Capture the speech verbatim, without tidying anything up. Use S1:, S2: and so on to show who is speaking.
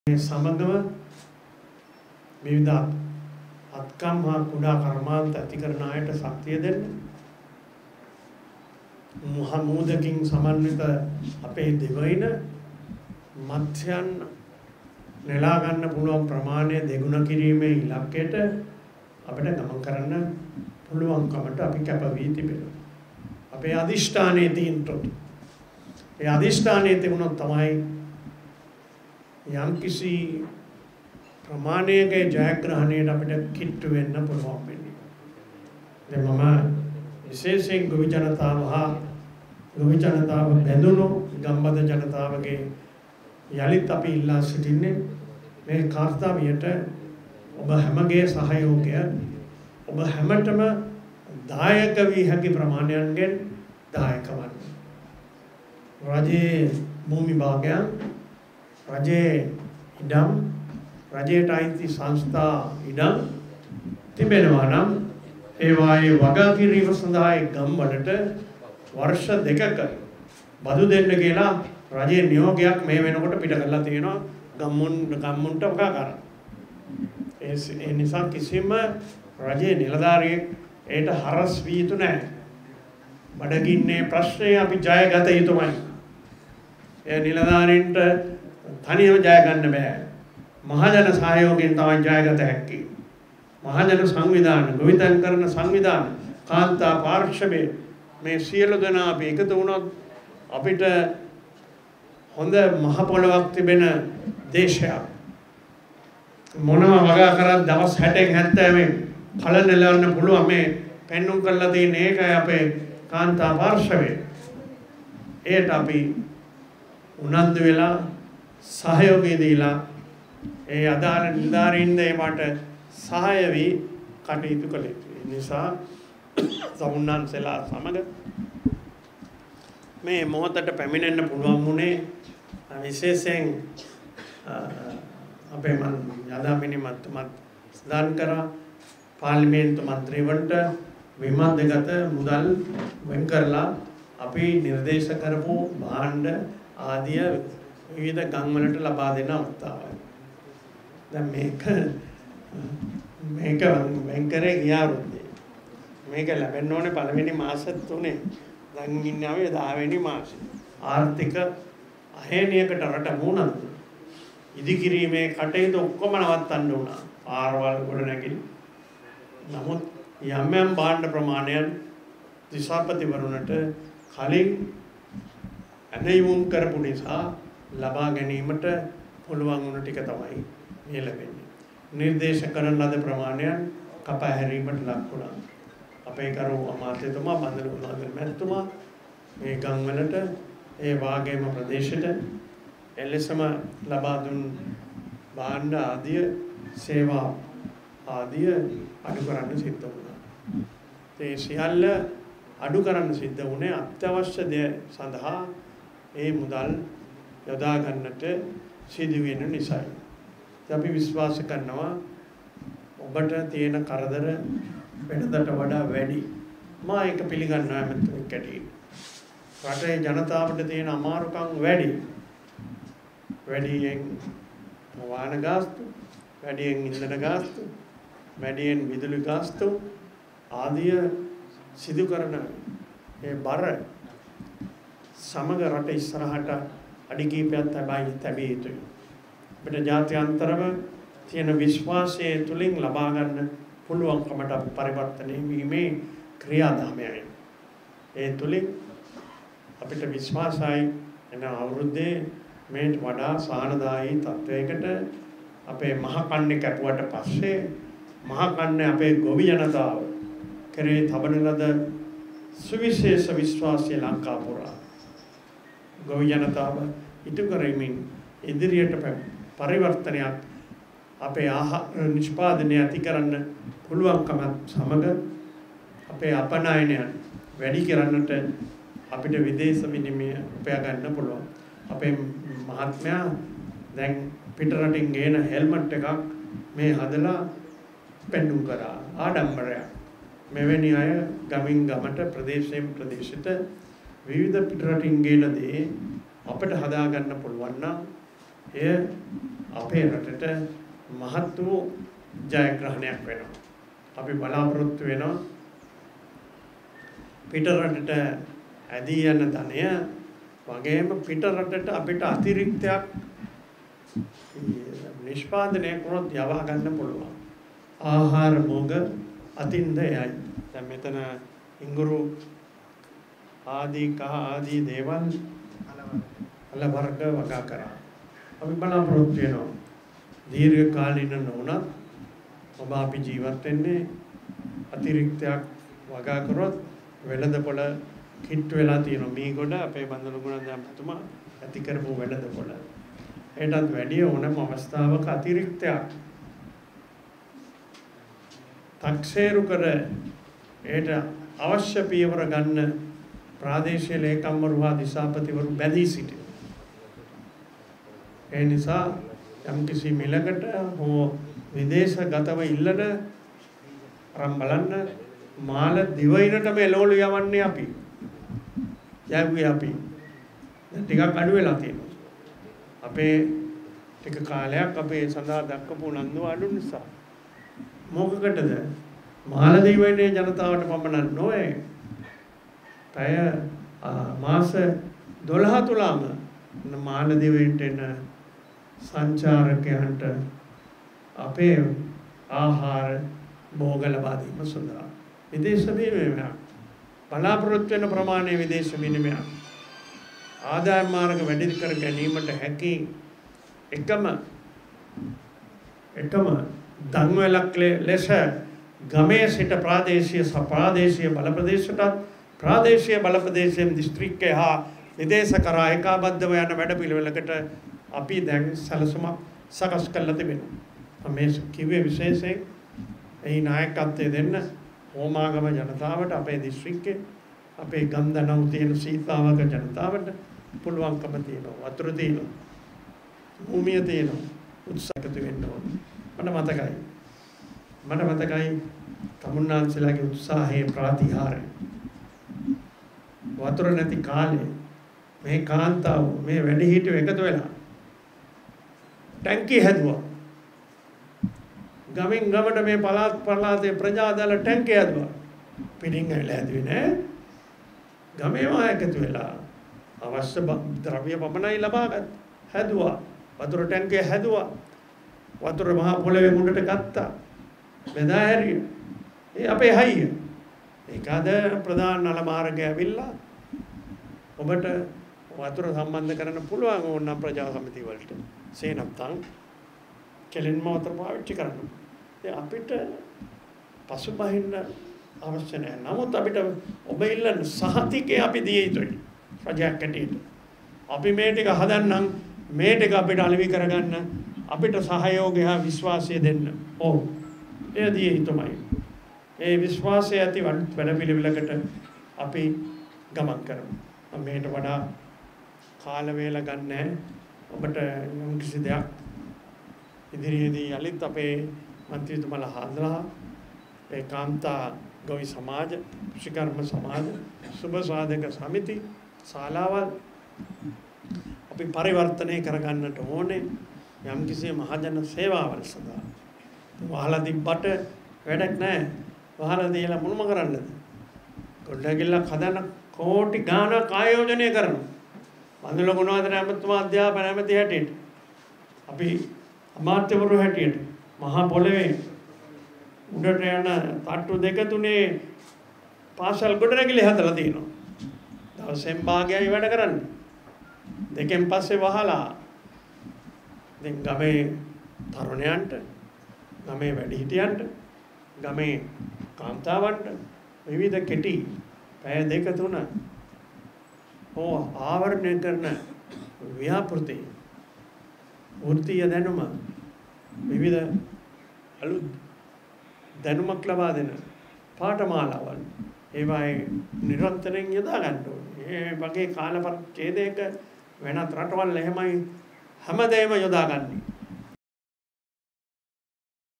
S1: සමගම විවිධ අත්කම් හා කුඩා කර්මාන්ත ඇති කරන අයට ශක්තිය දෙන්න. මූදකින් සමන්විත අපේ දෙවයින මත්ස්‍යයන් නෙලා ගන්න පුළුවන් ප්‍රමාණය දෙගුණ කිරීමේ ඉලක්කයට අපිට ගමන් කරන්න පුළුවන්කමට අපි කැප වී තිබෙනවා. අපේ අදිෂ්ඨානයේ තියෙනතොත් ඒ අදිෂ්ඨානයේ තිබුණොත් තමයි යම් කිසි ප්‍රමාණයක ජයග්‍රහණයට අපිට කිට්ටු වෙන්න පුළුවන් වෙන්නේ. දැන් මම විශේෂයෙන් ගොවි ජනතාව හා ගොවි ජනතාව බැඳුණු ගම්බද ජනතාවගේ යලිත් අපි ඉල්ලා සිටින්නේ මේ කාර්යයට ඔබ හැමගේ සහයෝගය ඔබ හැමතෙම දායක වී හැකි ප්‍රමාණයන්ගෙන් දායක වන්න. රජයේ භූමි භාගයන් රජයේ ඉඩම් රජයට අයිති සංස්ථා ඉඩම් තිබෙනවා නම් ඒ වායේ වගා කිරීම සඳහා ගම්වලට වර්ෂ දෙකක බදු දෙන්න කියලා රජයේ නියෝගයක් මේ වෙනකොට පිට කරලා තියෙනවා ගම්මුන් ගම්මුන්ට වගා කරන්න. ඒ නිසා කිසිම රජයේ නිලධාරියෙක් ඒට හරස් වී යුතු නැහැ. බඩගින්නේ ප්‍රශ්නය අපි ජයගත යුතුමයි. ඒ නිලධාරීන්ට තනියම ජය ගන්න බෑ. මහජන සහයෝගයෙන් තමයි ජයගත හැක්කේ. මහජන සංවිධාන, ගොවිතැන් කරන සංවිධාන, කාන්තා පාර්ශවයේ මේ සියලු දෙනා අපි එකතු වුණොත් අපිට හොඳ මහ පොළොවක් තිබෙන දේශයක්. මොනවා වගා කරත් දවස් හැටෙන් හැත්තෑවෙන් ඵල නෙලවන්න පුළුවන් මේ පෙන්눔 කරලා තියෙන ඒකයි අපේ කාන්තා පාර්ශවයේ. ඒට අපි උනන්දු වෙලා සහයෝගය දීලා ඒ අදාළ නිලධාරීන් දෙයට සහාය වී කටයුතු කළ යුතුයි. ඒ නිසා සමුන්නාන්සලා සමග මේ මොහොතට පැමිණෙන්න පුළුවන් වුණේ විශේෂයෙන් අපේ මන් යදාමිනි මත්තුමත් සදාන් කරා පාර්ලිමේන්තු මන්ත්‍රීවරුන්ට විමර්ශනගත මුදල් වෙන් කරලා අපි නිර්දේශ කරපු භාණ්ඩ ආදිය විවිධ ගම්වලට ලබා දෙන අවස්ථාවයි. දැන් මේක මේක වෙන් කරේ ගියාරුද්දේ. මේක ලැබෙන්න ඕනේ පළවෙනි මාස තුනේ. දැන් ඉන්නේ අපි දහ වෙනි මාසේ. ආර්ථික අහේනියකට රට මුණන් ඉදිකිරීමේ කටයුතු ඔක්කොම නවත්තන්න උනා. ආරවල් ගොඩ නැගිලි. නමුත් යම් යම් භාණ්ඩ ප්‍රමාණයන් දිසාපතිවරුන්ට කලින් අනයිමුම් කරපු නිසා ලබා ගැනීමට පුළුවන් වුණ ටික තමයි මේ ලැබෙන්නේ. නිර්දේශ කරන ලද ප්‍රමාණයන් කපා හැරීමට ලක් වුණා. අපේ කරු අමාත්‍යතුමා බන්දරගුණාගල මැතිතුමා මේ ගම්වලට ඒ වාගේම ප්‍රදේශයට එලෙසම ලබා දුන් භාණ්ඩ ආදිය සේවා ආදිය අඩු කරන්න සිද්ධ වුණා. ඒ සියල්ල අඩු කරන්න සිද්ධ වුණේ අත්‍යවශ්‍ය දේ සඳහා ඒ මුදල් යොදා ගන්නට සිදු වෙන නිසායි. අපි විශ්වාස කරනවා ඔබට තියෙන කරදර වෙනදට වඩා වැඩි. මා ඒක පිළිගන්නවා මම කැටි. රටේ ජනතාවට තියෙන අමාරුකම් වැඩි. වැඩියෙන් වාහන ගාස්තු, වැඩියෙන් ඉන්ධන ගාස්තු, වැඩියෙන් විදුලි ගාස්තු ආදිය සිදු කරන ඒ බර සමග රට ඉස්සරහට අඩි කිහිපයක් තබයි තැබිය යුතුයි. අපිට ජාත්‍යන්තරව තියෙන විශ්වාසය තුලින් ලබා ගන්න පුළුවන්කමට පරිවර්තනය වීමේ ක්‍රියාදාමයයි. ඒ තුලින් අපිට විශ්වාසයි එන අවුරුද්දේ මේට වඩා සානදායී තත්වයකට අපේ මහ කන්නේ කැපුවට පස්සේ මහ කන්නේ අපේ ගොවි ජනතාව කරේ තබන ලද සුවිශේෂ විශ්වාසය ලංකා පුරා ගොවි ජනතාව ඉටු කරමින් ඉදිරියට පරිවර්තනයක් අපේ ආහාර නිෂ්පාදනය ඇති කරන්න පුළුවන්කමත් සමග අපේ අපනයනයන් වැඩි කරන්නට අපිට විදේශ විනිමය උපයා ගන්න පුළුවන්. අපේ මහත්මයා දැන් පිට රටින් ගේන හෙල්මට් එකක් මේ හදලා පෙන්눔 කරා ආඩම්බරයක්. මෙවැනි අය ගමින් ගමට ප්‍රදේශයෙන් ප්‍රදේශයට විවිධ පිට රටින් ගේන දේ අපිට හදා ගන්න පුළුවන් නම් එය අපේ රටට මහත් වූ ජයග්‍රහණයක් වෙනවා. අපි බලාපොරොත්තු වෙනවා පිට රටට ඇදී යන ධනය වගේම පිට රටට අපිට අතිරික්තයක් නිෂ්පාදනය කරොත් යවා ගන්න පුළුවන්. ආහාර මොග අතින්ද යයි. දැන් මෙතන ඉඟුරු ආදී කහ ආදී දේවල් අල වර්ග වගා කරා. අපි බලාපොරොත්තු වෙනවා දීර්ඝ කාලින නොවුනත් ඔබ අපි ජීවත් වෙන්නේ අතිරික්තයක් වගා කරොත් වෙළඳපොළ කිට් වෙලා තියෙනවා. මේ ගොඩ අපේ බන්දලුගුණ දැම්මතුමා ඇති කරපු වෙළඳපොළ. ඒටත් වැඩි ඕනම අවස්ථාවක අතිරික්තයක් තක්සේරු කර ඒට අවශ්‍ය පියවර ගන්න ප්‍රාදේශීය ලේකම්වරු හා දිසාපතිවරු බැඳී සිටිනවා. ඒ නිසා යම්කිසි මිලකට හෝ විදේශගතව ඉල්ලන අරන් බලන්න මාළ දිවයිනටම එළවලු යවන්නේ අපි. යව්වේ අපි. දැන් ටිකක් අඩු වෙලා තියෙනවා. අපේ ටික කාලයක් අපේ සඳහා දක්වපු නන්දු අඩු නිසා. මොකකටද? මාළ දිවයිනේ ජනතාවට පමණක් නොවේ. පැය මාස දොළහ තුලම මාළ දිවයිනට එන සංචාරකයන්ට අපේ ආහාර භෝග ලබා දීම සඳහා විදේශ විනිමය බලාපොරොත්තු වෙන ප්‍රමාණය විදේශ විනිමය ආදායම් මාර්ග වැඩි කර ගැනීමට හැකි එකම එකම ධන්වැලක් ලෙස ගමේ සිට ප්‍රාදේශීය ප්‍රාදේශීය බල ප්‍රදේශයට ප්‍රාදේශීය බල ප්‍රදේශයෙන් දිස්ත්‍රික්කය හා විදේශ කරා ඒකාබද්ධව යන වැඩ පිළිවෙලකට අපි දැන් සැලසුමක් සකස් කරලා තිබෙනවා. මේ කිව්වේ විශේෂයෙන් එහි නායකත්වය දෙන්න හෝමාගම ජනතාවට අපේ දිස්ත්‍රික්කේ අපේ ගම්දනව් තියෙන සීතාවක ජනතාවට පුළුවන්කම තියෙනවා. වතුර තියෙනවා. භූමිය තියෙනවා. උත්සාහකතු වෙන්න ඕන. මට මතකයි. මට මතකයි තමුන්නාන්සලාගේ උත්සාහයේ ප්‍රාතිහාර්ය. වතුර නැති කාලේ මේ කාන්තාව මේ වැඩිහිටියෝ එකතු වෙලා ටැංකිය හැදුවා. ගමින් ගමට මේ පළාත් පළාතේ ප්‍රජාදල ටැංකිය හැදුවා. පිටින් ඇවිල්ලා හැදුවේ නෑ. ගමේම එකතු වෙලා අවශ්‍ය ද්‍රව්‍ය පමණයි ලබාගත් හැදුවා. වතුර ටැංකිය හැදුවා. වතුර මහා පොළවේ මුඩට ගත්තා. බෙදා හැරියා. ඒ අපේ හයිය. ඒකද ප්‍රධාන නල මාර්ගය ඇවිල්ලා ඔබට වතුර සම්බන්ධ කරන්න පුළුවන් ඕනනම් ප්‍රජා සමිති වලට. සේ නැත්නම් කෙලින්ම වතුර පාවිච්චි කරන්න. ඒ අපිට පසුබහින්න අවශ්‍ය නැහැ. නමුත් අපිට ඔබ ඉල්ලන සහතිකේ අපි දිය යුතුයි. රජයක් ඇටියට. අපි මේ ටික හදන්නම් මේ ටික අපිට අලෙවි කරගන්න අපිට සහයෝගය හා විශ්වාසය දෙන්න. ඔව්. ඒ දිය යුතුමයි. ඒ විශ්වාසය ඇති වැඩ පිළිවෙලකට අපි ගමන් කරමු. මේට වඩා කාල වේල ගන්න ඔබට යම් කිසි දෙයක් ඉදිරියේදී යලිත් අපේ මන්ත්‍රීතුමලා හඳලා ඒ කාන්තා ගොවි සමාජ, ශිකර්ම සමාජ, සුබ සාධක සමිති ශාලාවල් අපි පරිවර්තනය කරගන්නට ඕනේ යම් කිසි මහජන සේවාවල් සඳහා. වහලා තිබ්බට වැඩක් නැහැ. වහලා දීලා මොනම කරන්නද? ගොඩනැගිල්ලක් හදන්න කෝටි ගාණක් ආයෝජනය කරනවා. බන්දුල ගුණවර්ධන ඇමතුමා අධ්‍යාපන ඇමති හැටියට අපි අමාත්‍යවරු හැටියට මහා පොළවේ උඩට යන තට්ටු දෙක තුනේ පාසල් ගොඩනැගිලි හදලා තියෙනවා. දවසෙන් භාගයයි වැඩ කරන්නේ. දෙකෙන් පස්සේ වහලා දැන් ගමේ තරුණයන්ට, ගමේ වැඩිහිටියන්ට, ගමේ කාන්තාවන්ට විවිධ කෙටි පැය දෙක තුන ඕ ආවරණය කරන ව්‍යාපෘති වෘත්තීය දැනුම විවිධ අලුත් දැනුමක් ලබා දෙන පාඨමාලාවල් ඒවායේ නිරන්තරයෙන් යොදා ගන්න ඕනේ. ඒ වගේ කාල පරිච්ඡේදයක වෙනත් රටවල් එහෙමයි හැමදේම යොදා ගන්නේ.